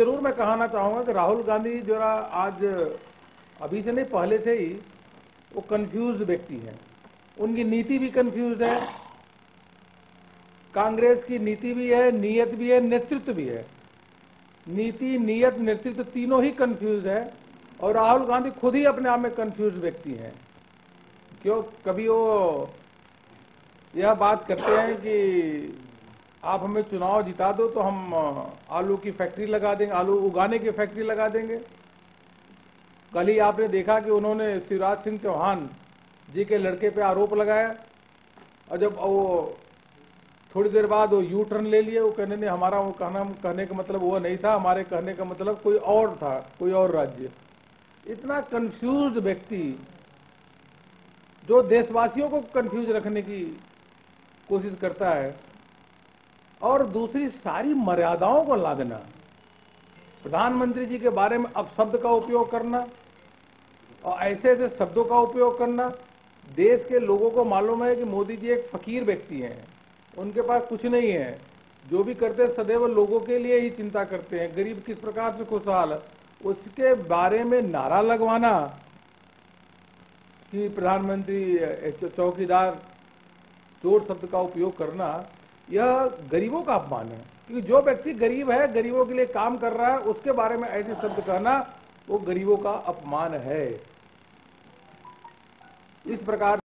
जरूर मैं कहना चाहूँगा कि राहुल गांधी जो आज अभी से नहीं पहले से ही वो कंफ्यूज व्यक्ति हैं। उनकी नीति भी कंफ्यूज है, कांग्रेस की नीति भी है, नीयत भी है, नेतृत्व भी है। नीति, नीयत, नेतृत्व तीनों ही कंफ्यूज है और राहुल गांधी खुद ही अपने आप में कंफ्यूज व्यक्ति हैं। क्यों कभी वो यह बात करते हैं कि आप हमें चुनाव जिता दो तो हम आलू की फैक्ट्री लगा देंगे, आलू उगाने की फैक्ट्री लगा देंगे। कल ही आपने देखा कि उन्होंने शिवराज सिंह चौहान जी के लड़के पे आरोप लगाया और जब वो थोड़ी देर बाद वो यू टर्न ले लिए। वो कहने ने हमारा वो कहने का मतलब वो नहीं था, हमारे कहने का मतलब कोई और था, कोई और राज्य। इतना कंफ्यूज व्यक्ति जो देशवासियों को कंफ्यूज रखने की कोशिश करता है और दूसरी सारी मर्यादाओं को लांघना, प्रधानमंत्री जी के बारे में अपशब्द का उपयोग करना और ऐसे ऐसे शब्दों का उपयोग करना। देश के लोगों को मालूम है कि मोदी जी एक फकीर व्यक्ति हैं, उनके पास कुछ नहीं है। जो भी करते हैं सदैव लोगों के लिए ही चिंता करते हैं, गरीब किस प्रकार से खुशहाल, उसके बारे में नारा लगवाना कि प्रधानमंत्री चौकीदार, चोर शब्द का उपयोग करना, यह गरीबों का अपमान है। क्योंकि जो व्यक्ति गरीब है, गरीबों के लिए काम कर रहा है, उसके बारे में ऐसे शब्द कहना वो गरीबों का अपमान है। इस प्रकार